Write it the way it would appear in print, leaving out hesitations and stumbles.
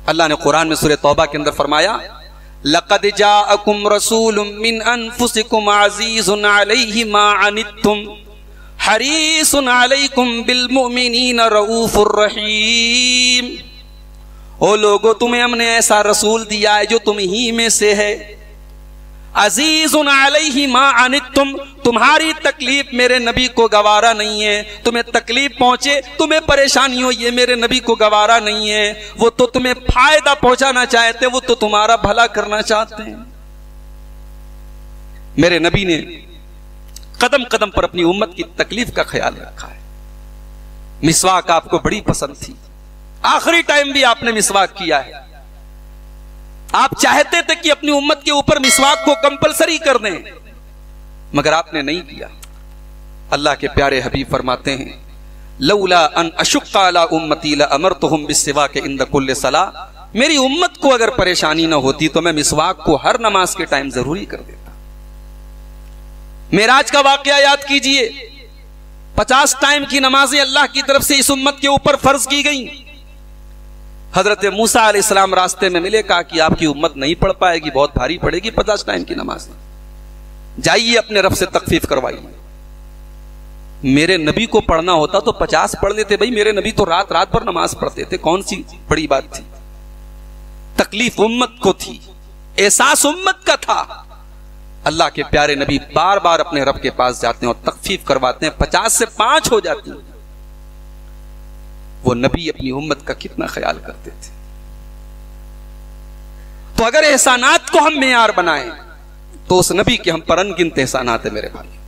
अल्लाह ने कुरान में सूरह तौबा के अंदर फरमाया, लक़द जाअकुम रसूलुम मिन अनफुसिकुम अज़ीज़ुन अलैहि मा अनित्तुम हरीसुन अलैकुम बिल मुमिनीना रऊफुर रहीम। ओ लोगो, तुम्हें हमने ऐसा रसूल दिया है जो तुम ही में से है। अजीजुन अलैहि मा अनित्तुम, तुम्हारी तकलीफ मेरे नबी को गवारा नहीं है। तुम्हें तकलीफ पहुंचे, तुम्हें परेशानी हो, ये मेरे नबी को गवारा नहीं है। वो तो तुम्हें फायदा पहुंचाना चाहते, वो तो तुम्हारा भला करना चाहते हैं। मेरे नबी ने कदम कदम पर अपनी उम्मत की तकलीफ का ख्याल रखा है। मिसवाक आपको बड़ी पसंद थी, आखिरी टाइम भी आपने मिसवाक किया है। आप चाहते थे कि अपनी उम्मत के ऊपर मिसवाक को कंपलसरी कर दें, मगर आपने नहीं किया। अल्लाह के प्यारे हबीब फरमाते हैं, लौला अन अशुक्का अला उम्मती लअमरतुहुम बिस्सिवाक इंद कुल्ल सलाह। मेरी उम्मत को अगर परेशानी ना होती तो मैं मिसवाक को हर नमाज के टाइम जरूरी कर देता। मेराज का वाकया याद कीजिए, 50 टाइम की नमाजें अल्लाह की तरफ से इस उम्मत के ऊपर फर्ज की गई। हजरत मूसा अलैहिस्सलाम रास्ते में मिले, कहा कि आपकी उम्मत नहीं पढ़ पाएगी, बहुत भारी पड़ेगी 50 टाइम की नमाज, जाइए अपने रब से तखफीफ करवाइए। मेरे नबी को पढ़ना होता तो 50 पढ़ लेते। भाई मेरे नबी तो रात रात भर नमाज पढ़ते थे, कौन सी बड़ी बात थी। तकलीफ उम्मत को थी, एहसास उम्मत का था। अल्लाह के प्यारे नबी बार बार अपने रब के पास जाते हैं और तखफीफ करवाते हैं, 50 से 5 हो जाती है। वो नबी अपनी उम्मत का कितना ख्याल करते थे। तो अगर एहसानात को हम मेयार बनाएं तो उस नबी के हम पर अनगिनत एहसानात है मेरे भाई।